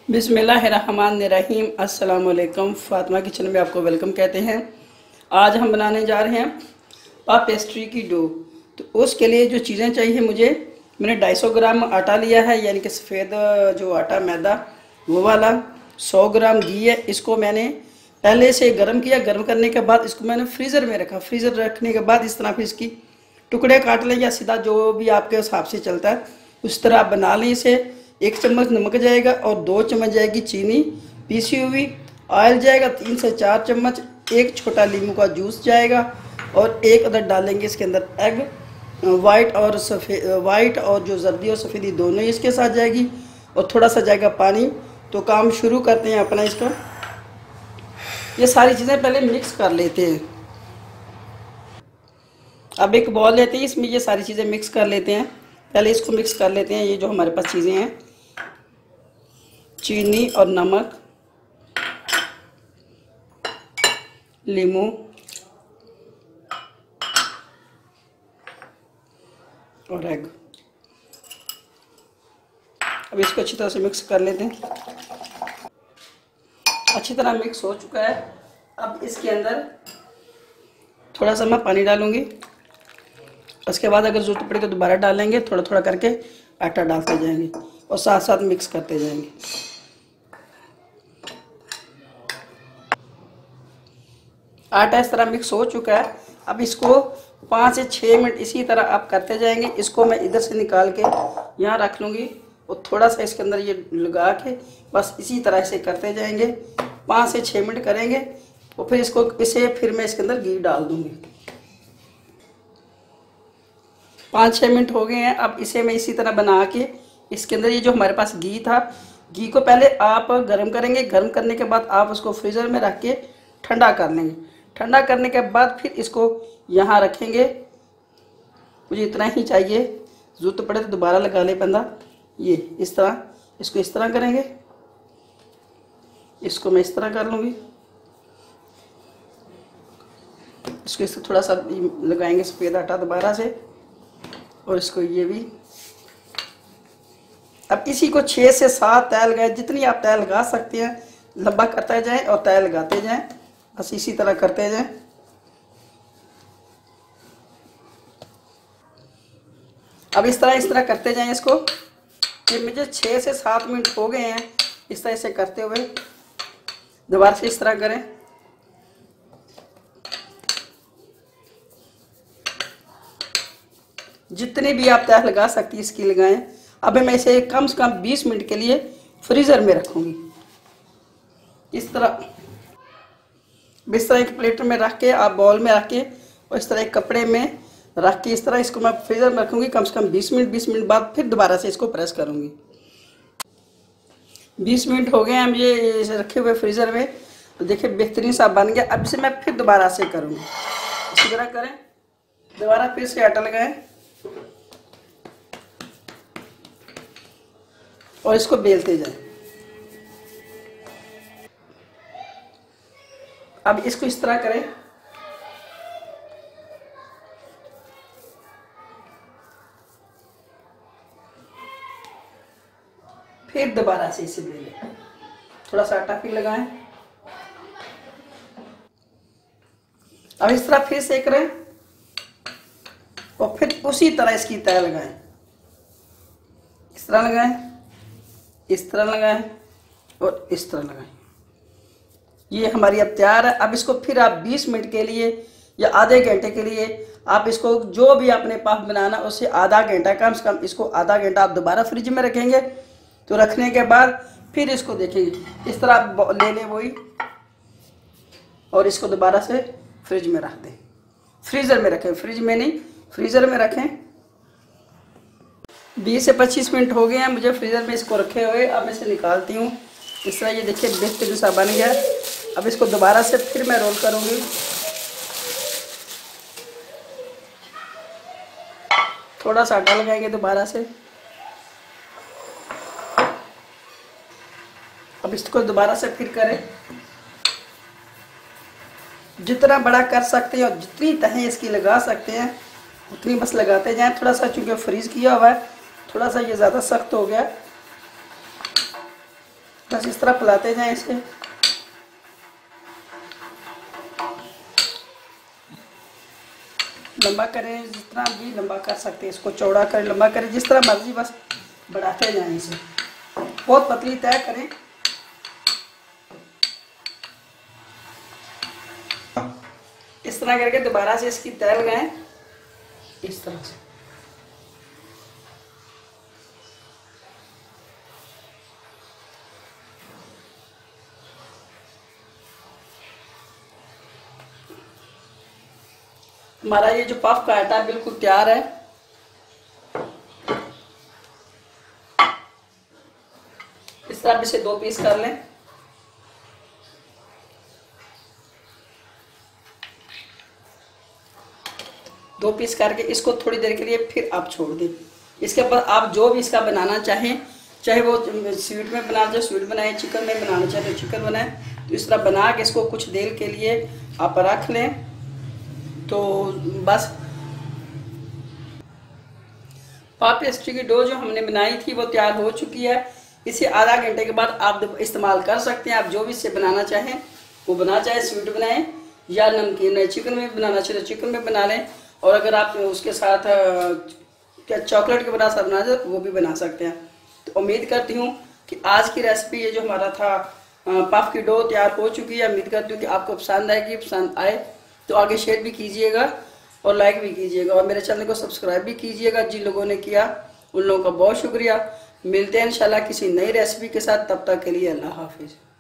बिस्मिल्लाहिर्रहमानिर्रहीम। अस्सलाम वालेकुम। फातिमा किचन में आपको वेलकम कहते हैं। आज हम बनाने जा रहे हैं पफ पेस्ट्री की डो। तो उसके लिए जो चीज़ें चाहिए मैंने 250 ग्राम आटा लिया है, यानी कि सफ़ेद जो आटा मैदा वो वाला। 100 ग्राम घी है। इसको मैंने पहले से गर्म किया। गर्म करने के बाद इसको मैंने फ्रीज़र में रखा। फ्रीज़र रखने के बाद इस तरह फिर इसकी टुकड़े काट लें, या सीधा जो भी आपके हिसाब से चलता है उस तरह आप बना लें इसे। 1 चम्मच नमक जाएगा और 2 चम्मच जाएगी चीनी पीसी हुई। ऑयल जाएगा 3 से 4 चम्मच। 1 छोटा नींबू का जूस जाएगा और 1 अदद डालेंगे इसके अंदर एग। वाइट और जो जर्दी और सफ़ेदी दोनों ही इसके साथ जाएगी, और थोड़ा सा जाएगा पानी। तो काम शुरू करते हैं अपना इसका। ये सारी चीज़ें पहले मिक्स कर लेते हैं। अब एक बॉल लेते हैं, इसमें ये सारी चीज़ें मिक्स कर लेते हैं। पहले इसको मिक्स कर लेते हैं। ये जो हमारे पास चीज़ें हैं, चीनी और नमक, नींबू और एग। अब इसको अच्छी तरह से मिक्स कर लेते हैं। अच्छी तरह मिक्स हो चुका है। अब इसके अंदर थोड़ा सा मैं पानी डालूंगी। उसके बाद अगर ज़रूरत पड़े तो दोबारा डालेंगे। थोड़ा थोड़ा करके आटा डालते जाएंगे और साथ साथ मिक्स करते जाएंगे। आटा इस तरह मिक्स हो चुका है। अब इसको 5 से 6 मिनट इसी तरह आप करते जाएंगे। इसको मैं इधर से निकाल के यहाँ रख लूँगी और थोड़ा सा इसके अंदर ये लगा के बस इसी तरह से करते जाएंगे। 5 से 6 मिनट करेंगे और फिर मैं इसके अंदर घी डाल दूँगी। 5-6 मिनट हो गए हैं। अब इसे मैं इसी तरह बना के इसके अंदर ये जो हमारे पास घी था, घी को पहले आप गर्म करेंगे। गर्म करने के बाद आप उसको फ्रीज़र में रख के ठंडा कर लेंगे। ठंडा करने के बाद फिर इसको यहाँ रखेंगे। मुझे इतना ही चाहिए, ज़रूरत पड़े तो दोबारा लगा ले बंदा। ये इस तरह, इसको इस तरह करेंगे। इसको मैं इस तरह कर लूँगी। इसको इससे थोड़ा सा लगाएंगे सफ़ेद आटा दोबारा से, और इसको ये भी। अब इसी को 6 से 7 तय लगाए, जितनी आप तय लगा सकते हैं लंबा करते जाएं और तय लगाते जाएं। बस इसी तरह करते जाएं। अब इस तरह करते जाएं इसको। ये मुझे 6 से 7 मिनट हो गए हैं इस तरह से करते हुए। दोबारा से इस तरह करें। जितनी भी आप तय लगा सकती है इसकी लगाएं। अब मैं इसे कम से कम 20 मिनट के लिए फ्रीज़र में रखूँगी। इस तरह एक प्लेट में रख के, आप बाउल में रख के और इस तरह एक कपड़े में रख के इस तरह इसको मैं फ्रीज़र में रखूँगी कम से कम 20 मिनट। 20 मिनट बाद फिर दोबारा से इसको प्रेस करूँगी। 20 मिनट हो गए हैं मुझे इसे रखे हुए फ्रीज़र में। तो देखिए बेहतरीन सा बन गया। अब इसे मैं फिर दोबारा से करूँगी। इसी तरह करें। दोबारा फिर से आटा लगाएं और इसको बेलते जाएं। अब इसको इस तरह करें। फिर दोबारा से इसे बेलें। थोड़ा सा आटा फिर लगाएं। अब इस तरह फिर से करें और फिर उसी तरह इसकी तय लगाएं। इस तरह लगाएं, इस तरह लगाएं और इस तरह लगाएं। ये हमारी अब तैयार है। अब इसको फिर आप 20 मिनट के लिए या आधे घंटे के लिए आप इसको जो भी आपने पफ बनाना उससे आधा घंटा, कम से कम इसको आधा घंटा आप दोबारा फ्रिज में रखेंगे। तो रखने के बाद फिर इसको देखेंगे इस तरह आप ले लें वही, और इसको दोबारा से फ्रिज में रख दें। फ्रीज़र में रखें, फ्रिज में नहीं, फ्रीज़र में रखें। 20 से 25 मिनट हो गए हैं मुझे फ्रीज़र में इसको रखे हुए। अब मैं इसे निकालती हूँ। इस तरह ये देखिए बेहतरीन सा बन गया। अब इसको दोबारा से फिर मैं रोल करूँगी। थोड़ा सा आटा लगाएंगे दोबारा से। अब इसको दोबारा से फिर करें। जितना बड़ा कर सकते हैं और जितनी तहें इसकी लगा सकते हैं उतनी बस लगाते जाएं। थोड़ा सा चूँकि फ्रीज़ किया हुआ है, थोड़ा सा ये ज़्यादा सख्त हो गया। बस इस तरह फैलाते जाएं इसे। लंबा करें, जितना भी लंबा कर सकते हैं, इसको चौड़ा करें, लंबा करें, जिस तरह मर्जी, बस बढ़ाते जाएं इसे। बहुत पतली तय करें। इस तरह करके दोबारा से इसकी तय लगाएं, इस तरह से। हमारा ये जो पफ का आटा बिल्कुल तैयार है। इस तरह इसे 2 पीस कर लें। दो पीस करके इसको थोड़ी देर के लिए फिर आप छोड़ दें। इसके बाद आप जो भी इसका बनाना चाहें, चाहे वो स्वीट में बनाना चाहे स्वीट बनाएं, चिकन में बनाना चाहे तो चिकन बनाएं, तो इस तरह बना के इसको कुछ देर के लिए आप रख लें। तो बस पफ पेस्ट्री की डो जो हमने बनाई थी वो तैयार हो चुकी है। इसे आधा घंटे के बाद आप इस्तेमाल कर सकते हैं। आप जो भी इससे बनाना चाहें वो बना, चाहे स्वीट बनाएं या नमकीन चिकन में बनाना चाहे तो चिकन में बना लें, और अगर आप उसके साथ क्या चॉकलेट के साथ बना चाहे वो भी बना सकते हैं। तो उम्मीद करती हूँ कि आज की रेसिपी ये जो हमारा था पफ की डो तैयार हो चुकी है। उम्मीद करती हूँ कि आपको पसंद आएगी। पसंद आए तो आगे शेयर भी कीजिएगा और लाइक भी कीजिएगा, और मेरे चैनल को सब्सक्राइब भी कीजिएगा। जिन लोगों ने किया उन लोगों का बहुत शुक्रिया। मिलते हैं इंशाल्लाह किसी नई रेसिपी के साथ, तब तक के लिए अल्लाह हाफिज़।